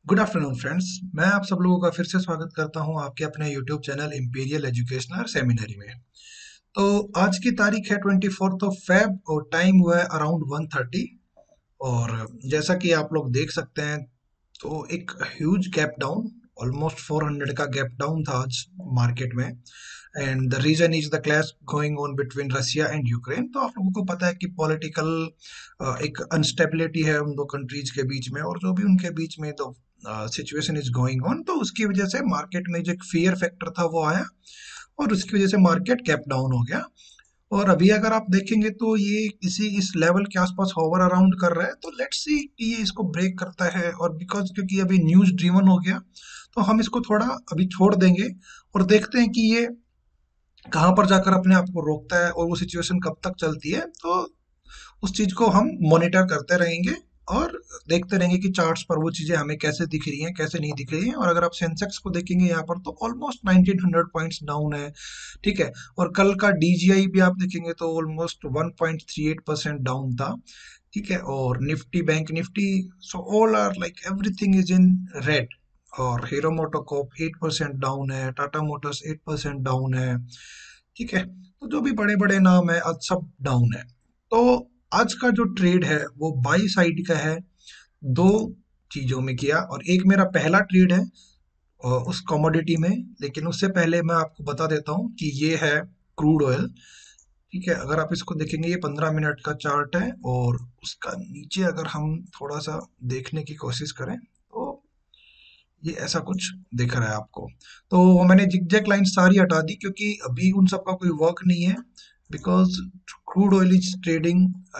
Good afternoon friends. मैं आप सब लोगों का फिर से स्वागत करता हूं आपके अपने YouTube channel Imperial Educational Seminary में। तो आज की तारीख है 24 और टाइम हुआ है अराउंड 1:30। और जैसा कि आप लोग देख सकते हैं तो एक ह्यूज गैप डाउन, ऑलमोस्ट 400 का गैप डाउन था आज मार्केट में। And the reason is the clash going on between Russia and Ukraine. तो आप लोगों को पता है कि पॉलिटिकल एक अनस्टेबिलिटी है उन दो कंट्रीज के बीच में, और जो भी उनके बीच में तो सिचुएशन इज गोइंग ऑन, तो उसकी वजह से मार्केट में जो एक फियर फैक्टर था वो आया, और उसकी वजह से मार्केट गैप डाउन हो गया। और अभी अगर आप देखेंगे तो ये इस लेवल के आसपास होवर अराउंड कर रहा है। तो लेट्स सी कि ये इसको ब्रेक करता है, और बिकॉज क्योंकि अभी न्यूज ड्रिवन हो गया तो हम इसको थोड़ा अभी छोड़ देंगे और देखते हैं कि ये कहाँ पर जाकर अपने आप को रोकता है और वो सिचुएशन कब तक चलती है। तो उस चीज को हम मॉनिटर करते रहेंगे और देखते रहेंगे कि चार्ट्स पर वो चीजें हमें कैसे दिख रही हैं, कैसे नहीं दिख रही हैं। और अगर आप सेंसेक्स को देखेंगे यहाँ पर तो ऑलमोस्ट 1900 पॉइंट्स डाउन है। ठीक है। और कल का डीजीआई भी आप देखेंगे तो ऑलमोस्ट 1.38% डाउन था। ठीक है। और Nifty, bank Nifty, so all are like everything is in red. और हीरो मोटोकॉप 8% डाउन है, टाटा मोटर्स 8% डाउन है। ठीक है। तो जो भी बड़े बड़े नाम है आज सब डाउन है। तो आज का जो ट्रेड है वो बाई साइड का है, दो चीजों में किया। और एक मेरा पहला ट्रेड है उस कमोडिटी में। लेकिन उससे पहले मैं आपको बता देता हूँ कि ये है क्रूड ऑयल। ठीक है। अगर आप इसको देखेंगे ये 15 मिनट का चार्ट है, और उसका नीचे अगर हम थोड़ा सा देखने की कोशिश करें तो ये ऐसा कुछ दिख रहा है आपको। तो वो मैंने जिगजैग लाइन सारी हटा दी क्योंकि अभी उन सब का कोई वर्क नहीं है, because crude oil is trading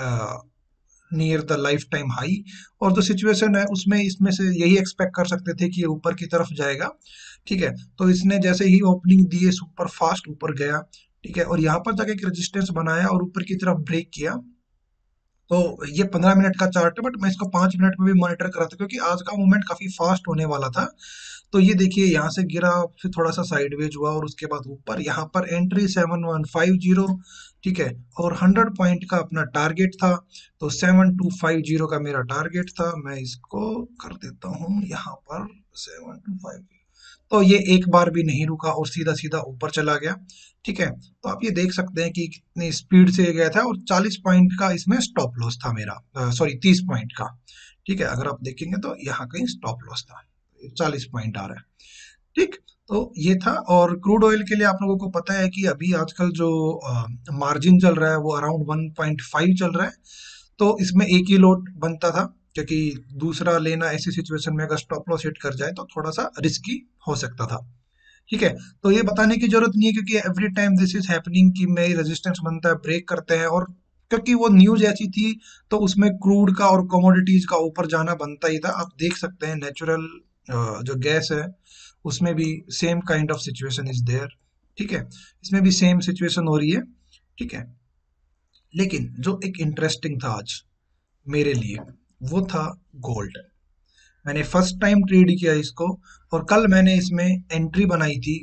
near the life time high. और जो सिचुएशन है उसमें इसमें से यही एक्सपेक्ट कर सकते थे कि ये ऊपर की तरफ जाएगा। ठीक है। तो इसने जैसे ही ओपनिंग दी है सुपर फास्ट ऊपर गया। ठीक है। और यहाँ पर जाके एक रेजिस्टेंस बनाया और ऊपर की तरफ ब्रेक किया। तो ये 15 मिनट का चार्ट है, बट मैं इसको 5 मिनट में भी मॉनिटर कर रहा था क्योंकि आज का मूवमेंट काफी फास्ट होने वाला था। तो ये देखिए यहाँ से गिरा, फिर थोड़ा सा साइडवेज हुआ और उसके बाद ऊपर यहाँ पर एंट्री 7150। ठीक है। और 100 पॉइंट का अपना टारगेट था। तो 7250 का मेरा टारगेट था। मैं इसको कर देता हूँ यहाँ पर 7250। तो ये एक बार भी नहीं रुका और सीधा सीधा ऊपर चला गया। ठीक है। तो आप ये देख सकते हैं कि कितनी स्पीड से ये गया था, और 40 पॉइंट का इसमें स्टॉप लॉस था मेरा, सॉरी 30 पॉइंट का। ठीक है। अगर आप देखेंगे तो यहाँ कहीं स्टॉप लॉस था, 40 पॉइंट आ रहा है। ठीक। तो ये था। और क्रूड ऑयल के लिए आप लोगों को पता है कि अभी आजकल जो मार्जिन चल रहा है वो अराउंड 1.5 चल रहा है। तो इसमें एक ही लोट बनता था, क्योंकि दूसरा लेना ऐसी सिचुएशन में अगर स्टॉप लॉस हिट कर जाए तो थोड़ा सा रिस्की हो सकता था। ठीक है। तो ये बताने की जरूरत नहीं है क्योंकि every time this is happening कि मेरी रेजिस्टेंस बनता है, ब्रेक करते हैं। और क्योंकि वो न्यूज ऐसी थी तो उसमें क्रूड का और कमोडिटीज का ऊपर जाना बनता ही था। आप देख सकते हैं नेचुरल जो गैस है उसमें भी same kind of situation is there. ठीक है। इसमें भी सेम सिचुएशन हो रही है। ठीक है। लेकिन जो एक इंटरेस्टिंग था आज मेरे लिए वो था गोल्ड। मैंने फर्स्ट टाइम ट्रेड किया इसको, और कल मैंने इसमें एंट्री बनाई थी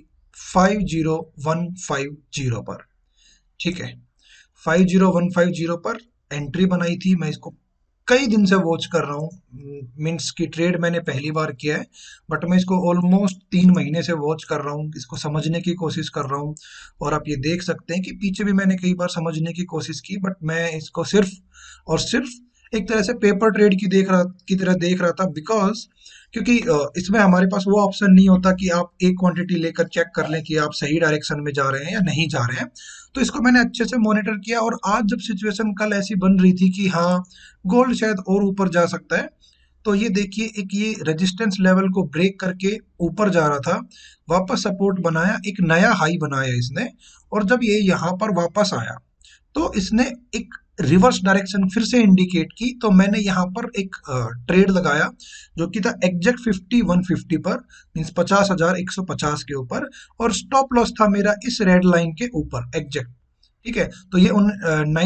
50150 पर। ठीक है। 50150 पर एंट्री बनाई थी। मैं इसको कई दिन से वॉच कर रहा हूँ, मीन्स की ट्रेड मैंने पहली बार किया है, बट मैं इसको ऑलमोस्ट 3 महीने से वॉच कर रहा हूँ, इसको समझने की कोशिश कर रहा हूँ। और आप ये देख सकते हैं कि पीछे भी मैंने कई बार समझने की कोशिश की, बट मैं इसको सिर्फ और सिर्फ एक तरह से पेपर ट्रेड की तरह देख रहा था। बिकॉज क्योंकि इसमें हमारे पास वो ऑप्शन नहीं होता कि आप एक क्वांटिटी लेकर चेक कर लें कि आप सही डायरेक्शन में जा रहे हैं या नहीं जा रहे हैं। तो इसको मैंने अच्छे से मॉनिटर किया, और आज जब सिचुएशन कल ऐसी बन रही थी कि हाँ गोल्ड शायद और ऊपर जा सकता है, तो ये देखिए एक ये रेजिस्टेंस लेवल को ब्रेक करके ऊपर जा रहा था, वापस सपोर्ट बनाया, एक नया हाई बनाया इसने। और जब ये यहाँ पर वापस आया तो इसने एक रिवर्स डायरेक्शन फिर से इंडिकेट की। तो मैंने यहाँ पर एक ट्रेड लगाया जो कि था एग्जैक्ट 5150 पर, मीन्स 50,150 के ऊपर। और स्टॉप लॉस था मेरा इस रेड लाइन के ऊपर एग्जैक्ट। ठीक है। तो ये उन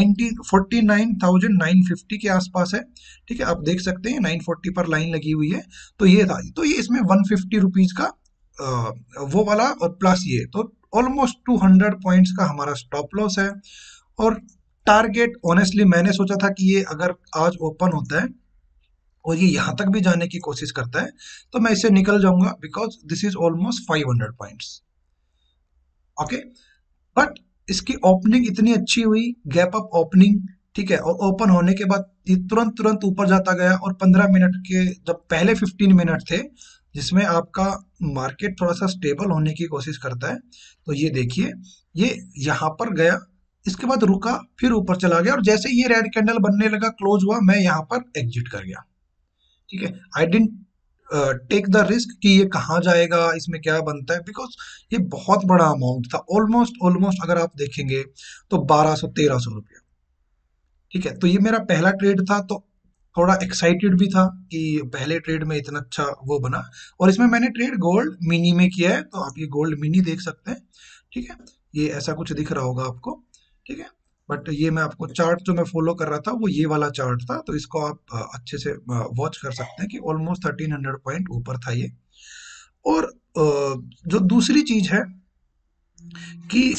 49,950 के आसपास है। ठीक है। आप देख सकते हैं 940 पर लाइन लगी हुई है। तो ये था, तो ये इसमें 150 रुपीज का वो वाला, और प्लस ये तो ऑलमोस्ट 200 पॉइंट्स का हमारा स्टॉप लॉस है। और टारगेट ऑनेस्टली मैंने सोचा था कि ये अगर आज ओपन होता है और ये यहां तक भी जाने की कोशिश करता है तो मैं इससे निकल जाऊंगा, because this is almost 500 points. Okay, but इसकी ओपनिंग इतनी अच्छी हुई, गैप अप ओपनिंग, ठीक है, और ओपन होने के बाद ये तुरंत तुरंत ऊपर जाता गया, और 15 मिनट के जब पहले 15 मिनट थे जिसमें आपका मार्केट थोड़ा सा स्टेबल होने की कोशिश करता है, तो ये देखिए ये यहाँ पर गया, इसके बाद रुका, फिर ऊपर चला गया, और जैसे ये रेड कैंडल बनने लगा, क्लोज हुआ, मैं यहाँ पर एग्जिट कर गया। ठीक है, I didn't take the risk कि ये कहाँ जाएगा, इसमें क्या बनता है, बिकॉज ये बहुत बड़ा अमाउंट था, ऑलमोस्ट ऑलमोस्ट अगर आप देखेंगे तो 1200-1300 रुपया। ठीक है, तो ये मेरा पहला ट्रेड था, तो थोड़ा एक्साइटेड भी था कि पहले ट्रेड में इतना अच्छा वो बना। और इसमें मैंने ट्रेड गोल्ड मिनी में किया है, तो आप ये गोल्ड मिनी देख सकते हैं। ठीक है, ये ऐसा कुछ दिख रहा होगा आपको। ठीक है, बट ये मैं आपको चार्ट जो मैं फॉलो कर रहा था वो ये वाला चार्ट था, तो इसको आप अच्छे से वॉच कर सकते हैं कि ऑलमोस्ट 1300 पॉइंट ऊपर था ये। और जो दूसरी चीज है कि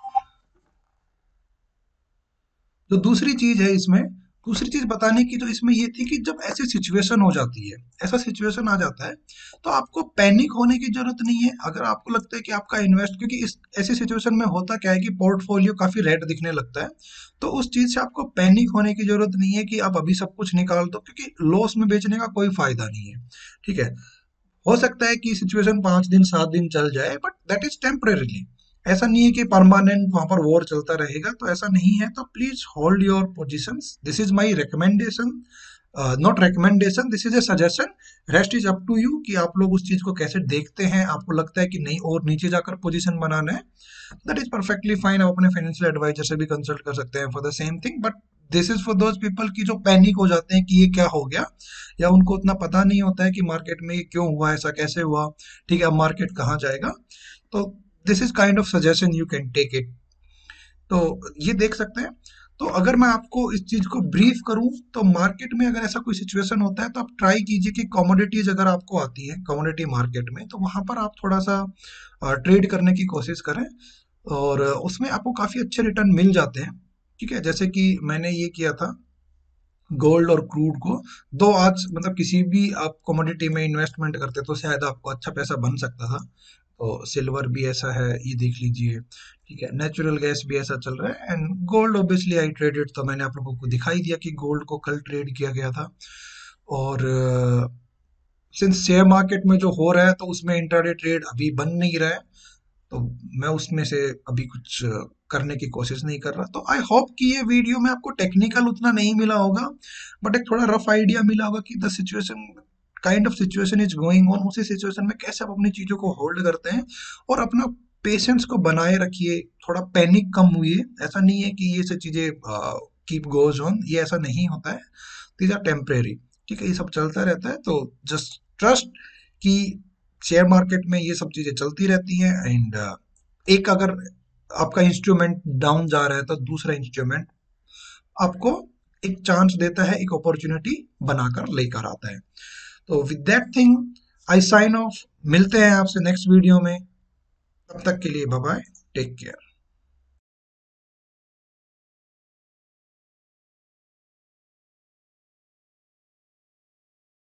जो दूसरी चीज है इसमें, दूसरी चीज बताने की जो इसमें ये थी कि जब ऐसी सिचुएशन हो जाती है, ऐसा सिचुएशन आ जाता है, तो आपको पैनिक होने की जरूरत नहीं है। अगर आपको लगता है कि आपका इन्वेस्ट, क्योंकि इस ऐसी सिचुएशन में होता क्या है कि पोर्टफोलियो काफी रेड दिखने लगता है, तो उस चीज से आपको पैनिक होने की जरूरत नहीं है कि आप अभी सब कुछ निकाल दो, क्योंकि लॉस में बेचने का कोई फायदा नहीं है। ठीक है, हो सकता है कि सिचुएशन 5 दिन 7 दिन चल जाए, बट दैट इज टेम्परेरीली। ऐसा नहीं है कि परमानेंट वहां पर वॉर चलता रहेगा, तो ऐसा नहीं है। तो please hold your positions, this is my recommendation, not recommendation, this is a suggestion. Rest is up to you कि आप लोग उस चीज को कैसे देखते हैं। आपको लगता है कि नहीं और नीचे जाकर पोजीशन बनाना है, दैट इज परफेक्टली फाइन। आप अपने फाइनेंशियल एडवाइजर से भी कंसल्ट कर सकते हैं for the same thing. But this is for those people की जो पैनिक हो जाते हैं कि ये क्या हो गया, या उनको उतना पता नहीं होता है कि मार्केट में ये क्यों हुआ, ऐसा कैसे हुआ, ठीक है, अब मार्केट कहाँ जाएगा। तो this is kind of suggestion, you can take it. तो ये देख सकते हैं। तो अगर मैं आपको इस चीज को ब्रीफ करूं, तो मार्केट में अगर ऐसा कोई सिचुएशन होता है तो आप ट्राई कीजिए कि कमोडिटीज अगर आपको आती है कमोडिटी मार्केट में, तो वहां पर आप थोड़ा सा ट्रेड करने की कोशिश करें, और उसमें आपको काफी अच्छे रिटर्न मिल जाते हैं। ठीक है, जैसे कि मैंने ये किया था गोल्ड और क्रूड को। दो आज मतलब किसी भी आप कमोडिटी में इन्वेस्टमेंट करते तो शायद आपको अच्छा पैसा बन सकता था। तो सिल्वर भी ऐसा है, ये देख लीजिए। ठीक है, नेचुरल गैस भी ऐसा चल रहा है, and gold obviously I traded, तो मैंने आप लोगों को दिखाई दिया कि गोल्ड को कल ट्रेड किया गया था। और सिंस शेयर मार्केट में जो हो रहा है तो उसमें इंट्राडे ट्रेड अभी बन नहीं रहा है, तो मैं उसमें से अभी कुछ करने की कोशिश नहीं कर रहा। तो आई होप कि ये वीडियो में आपको टेक्निकल उतना नहीं मिला होगा, बट एक थोड़ा रफ आइडिया मिला होगा कि the situation, kind of situation is going on, उसी सिचुएशन में कैसे आप अपनी चीजों को होल्ड करते हैं, और अपना पेशेंस को बनाए रखिए। थोड़ा पैनिक कम हुई है, ऐसा नहीं है कि ये सब चीजें कीप गोज ऑन, ये ऐसा नहीं होता है, दीज आर टेम्परेरी। ठीक है, ये सब चलता रहता है, तो जस्ट ट्रस्ट कि शेयर मार्केट में ये सब चीजें चलती रहती हैं। एंड एक अगर आपका इंस्ट्रूमेंट डाउन जा रहा है तो दूसरा इंस्ट्रूमेंट आपको एक चांस देता है, एक अपॉर्चुनिटी बनाकर लेकर आता है। तो with that thing I sign off, मिलते हैं आपसे नेक्स्ट वीडियो में, तब तक के लिए बाय बाय, टेक केयर।